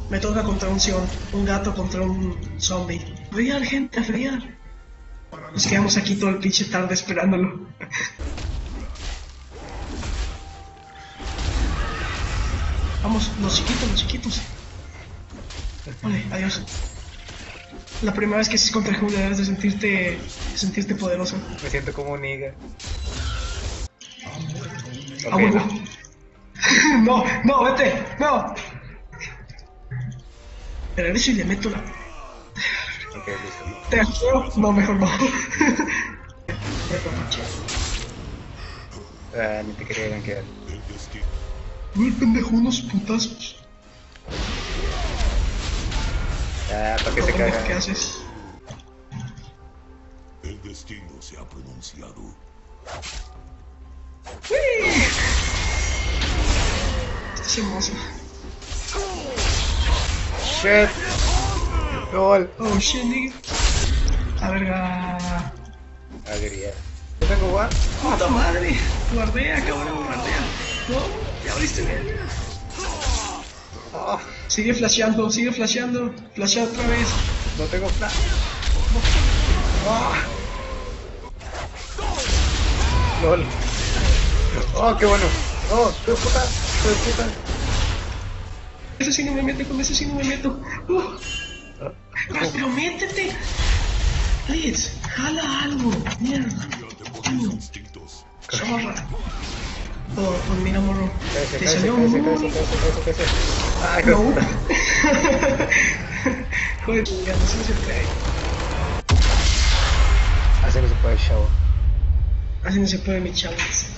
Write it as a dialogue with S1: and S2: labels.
S1: Me toca contra un Sion, un gato contra un zombie. Friar, gente, a friar. Nos quedamos aquí todo el pinche tarde esperándolo. Vamos, los chiquitos, los chiquitos. Vale, adiós. La primera vez que haces contra Julia debes de sentirte poderoso.
S2: Me siento como un nigga.
S1: Ah,
S2: Ok,
S1: huevo.
S2: va.
S1: No, no, vete, no. Te regreso y le meto la...
S2: Ok, listo.
S1: ¿Te asustó? No, mejor no.
S2: Ni te quería gankear.
S1: Uy, pendejo, unos putazos.
S2: ¿Para qué se
S1: Pendejo,
S2: caga?
S1: ¿qué haces?
S3: El destino se ha pronunciado.
S1: Esto es hermoso.
S2: Shit. LOL.
S1: Oh shit, nigga. A verga.
S2: Alegría. Yo tengo guard.
S1: ¡Puta madre! Guardea, cabrón, guardea. No, ya abriste bien.
S2: Oh,
S1: Sigue flasheando, sigue flasheando. Flashea otra vez.
S2: no tengo flash. Oh. LOL. Oh, qué bueno. Oh, qué puta. Qué puta.
S1: Ese sí no me meto, con ese sí no me meto. Pero métete. Please, jala algo. Mierda.
S3: Fíjate por tus instintos.
S1: Zorra. Oh, mira, morro.
S2: Cállese,
S1: Te
S2: cállese,
S1: salió
S2: cállese,
S1: muy...
S2: cállese. Ay,
S1: No.
S2: no.
S1: Joder, ya no sé si se puede.
S2: Así no se puede, chavo.
S1: Así no se puede, mi chavos.